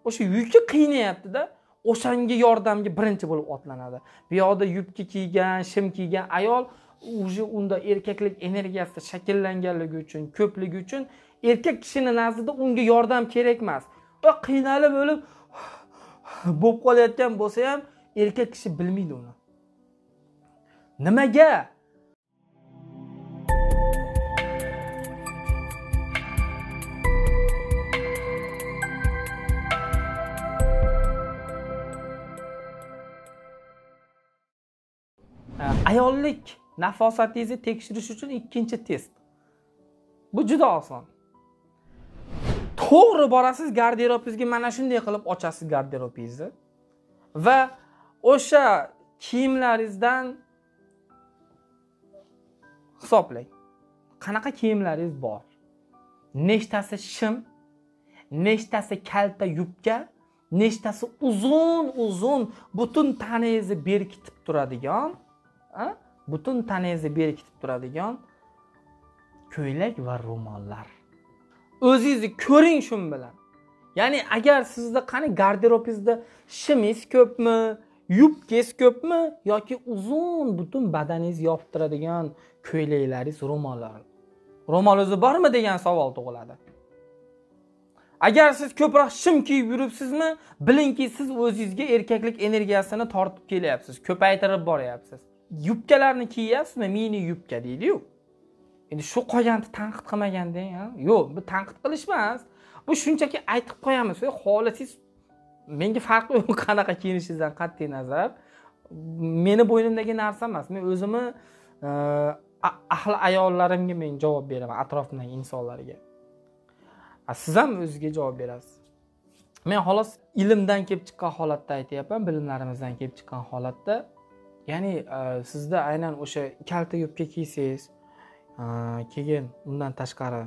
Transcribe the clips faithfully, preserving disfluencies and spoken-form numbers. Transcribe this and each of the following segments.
O'sha yuki qiynayapti-da, o'shanga yordamga birinchi bo'lib otlanadi. Bu yoqda yubka kiygan, shim kiygan ayol уже unda erkaklik energiyasi shakllanganligi uchun, ko'pligi uchun erkak kishining nazdida unga yordam kerak emas. Va qiynalib bo'lib bo'lib qolayotgan bo'lsa ham erkak kishi bilmaydi uni. Nimaga? Ayollik nafosatingizni tekshirish uchun ikkinchi test. Bu juda oson. To'g'ri borasiz garderobingizga, mana shunday qilib ochasiz garderobingizni va o'sha kiyimlaringizdan hisoblang. Qanaqa kiyimlaringiz bor? Nechtasi shim, nechtasi kalta yubka, nechtasi uzun-uzun butun tanangizni berkitib turadigan, ha? Butun tanangizni berkitib turadigan ko'ylak va ro'mollar. O'zingizni ko'ring shun bilan. Ya'ni agar sizda qani garderobingizda shimingiz ko'pmi, yubkangiz ko'pmi yoki uzun butun badaningizni yopib turadigan ko'ylaklaringiz, ro'mollar. Ro'molingiz bormi degan savol tug'iladi. Agar siz ko'proq shim kiyib yuribsizmi, bilingki siz o'zingizga erkaklik energiyasini tortib kelyapsiz, ko'paytirib boryapsiz. Yubkalarni kiyyapsizmi? Mini yubka deydi-yu. Endi shu qo'yganni tanqid qilmaganding, ha? Yo'q, bu tanqid qilish emas. Bu shunchaki aytib qo'yamiz. Xohlasangiz menga farqi yo'q qanaqa kiyinishingizdan qat'iy nazar. Meni bo'ynimdagi narsa emas. Men o'zimni ahli ayollarimga men javob beraman, atrofimdagi insonlarga. Siz ham o'zingizga javob berasiz. Men xolos ilmdan kelib chiqqan holatda aytayapman, bilimlarimizdan kelib chiqqan holatda. Ya'ni sizda aynan o'sha kalta yubka kiysangiz, keyin undan tashqari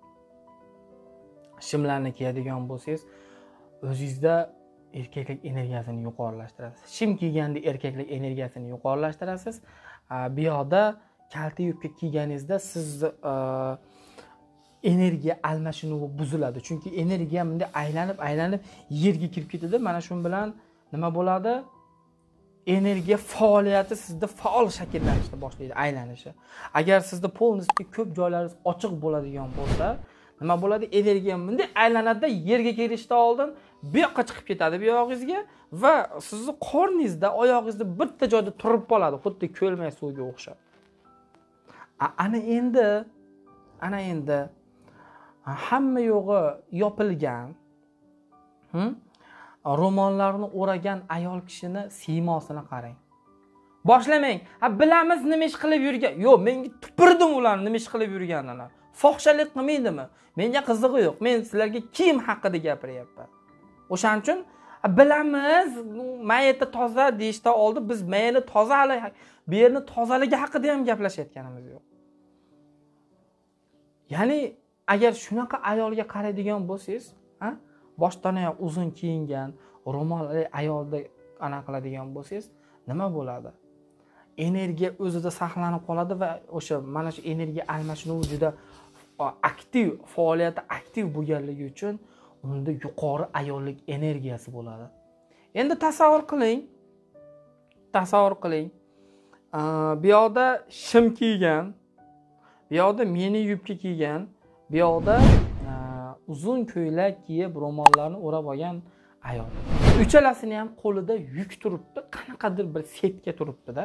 shimlarni kiyadigan bo'lsangiz, o'zingizda erkaklik energiyasini yuqorilashtirasiz. Shim kiyganda erkaklik energiyasini yuqorilashtirasiz. Bu yoqda kalta yubka kiyganingizda siz energiya almashinuvi buziladi. Chunki energiya bunday aylanib-aylanib yerga kirib ketadi. Mana shu bilan nima bo'ladi? Energiya faoliyati sizda faol shakllanishni boshlaydi, aylanishi. Agar sizda polностью ko'p joylaringiz ochiq bo'ladigan bo'lsa, nima bo'ladi? Energiya bunday aylanadi, yerga kelishdan oldin bu yoqqa chiqib ketadi, bu yog'ingizga va sizni qorningizda, oyog'ingizda bitta joyda turib qoladi, xuddi ko'lmay suvga o'xshab. Ana endi, ana endi hamma yo'g'i yopilgan, hm? ro'mollarni o'ragan ayol kishini siymosini qarang. Boshlamang. Ha bilamiz nima ish qilib yurgan. Yo'q, menga tupurdim ularni nima ish qilib yurganini. Fohishalik qilmaydimi? Menga qizig'i yo'q. Men sizlarga kiyim haqida gapiryapman. O'shaning uchun bilamiz, mayeta toza deyishdan oldin biz mayani tozalik, bu yerni tozaligi haqida ham gaplashayotganimiz yo'q. Ya'ni agar shunaqa ayolga qaraydigan bo'lsangiz, ha? Boshdan oyoq uzun kiyingan, ro'molli ayolda ana qiladigan bo'lsangiz, nima bo'ladi? Energiya o'zida saqlanib qoladi va o'sha mana shu energiya almashinuvi juda aktiv, faoliyati aktiv bo'lganligi uchun unda yuqori ayollik energiyasi bo'ladi. Endi tasavvur qiling. Tasavvur qiling. Bu yoqda shim kiygan, bu yoqda mini yubka kiygan, bu yoqda uzun ko'ylak kiyib ro'mollarni o'rab olgan ayol. Uchalasini ham qo'lida yuk turibdi, qanaqadir bir setka turibdi-da.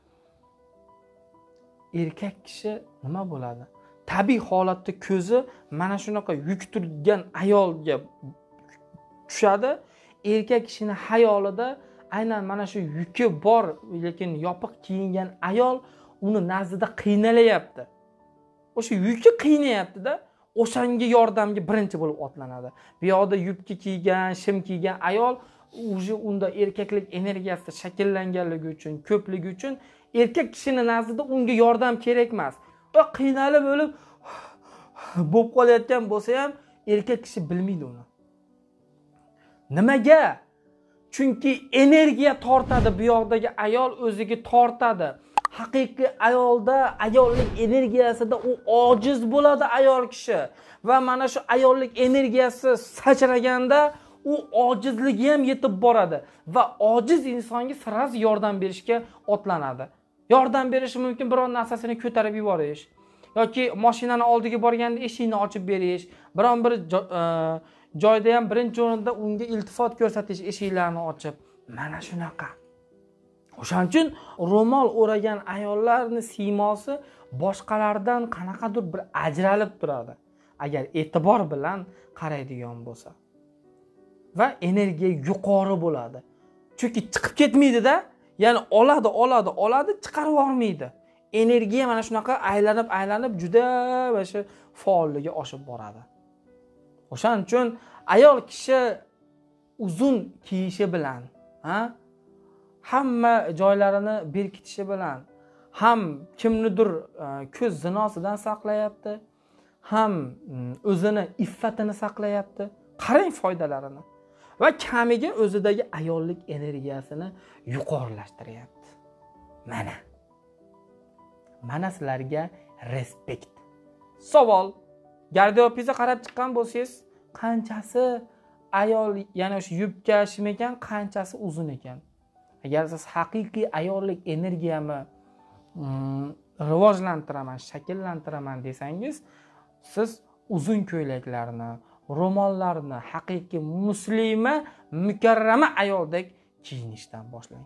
Erkak kishi nima bo'ladi? Tabiiy holatda ko'zi mana shunaqa yuk turgan ayolga tushadi. Erkak kishining xayolida aynan mana shu yuki bor, lekin yopiq kiyingan ayol uni nazdida qiynalayapti. O'sha yuki qiynayapti-da. O'shanga yordamga birinchi bo'lib otlanadi. Bu yoqda yubka kiygan, shim kiygan ayol уже unda erkaklik energiyasi shakllanganligi uchun, ko'pligi uchun erkak kishining nazdida unga yordam kerak emas. Va qiynalib bo'lib bo'lib qolayotgan bo'lsa ham erkak kishi bilmaydi uni. Nimaga? Chunki energiya tortadi, bu yoqdagi ayol o'ziga tortadi. Haqiqiy ayolda, ayollik energiyasida u ojiz bo'ladi ayol kishi va mana shu ayollik energiyasi sachraganda u ojizligi ham yetib boradi va ojiz insonga sirasi yordam berishga otlanadi. Yordam berishi mumkin biror narsasini ko'tarib yuborish yoki mashinani oldiga borganda eshikni ochib berish, biron bir joyda ham birinchi o'rinda unga iltifot ko'rsatish, eshiklarni ochib. Mana shunaqa. O'shaning uchun ro'mol o'ragan ayollarning siymosi boshqalardan qanaqadir bir ajralib turadi, agar e'tibor bilan qaraydigan bo'lsa. Va energiya yuqori bo'ladi. Chunki chiqib ketmaydi-da, ya'ni oladi, oladi, oladi, chiqarib yormaydi. Energiya mana shunaqa aylanib, aylanib juda o'sha faolligi oshib boradi. O'shaning uchun ayol kishi uzun kiyishi bilan, ha? Hamma joylarini berkitishi bilan ham kimnidir ko'z zinosidan saqlayapti, ham o'zini iffatini saqlayapti. Qarang foydalarini. Va kamiga o'zidagi ayollik energiyasini yuqorilashtiryapti. Mana. Mana sizlarga respekt. Savol. Gardeyobingizga qarab chiqqan bo'lsangiz, qanchasi ayol, ya'ni o'sha yubka shim ekan, qanchasi uzun ekan? Agar siz haqiqiy ayollik energiyamni rivojlantiraman, shakllantiraman desangiz, siz uzun ko'ylaklarni, ro'mollarni haqiqiy muslima, mukarrama ayoldek kiyinishdan boshlang.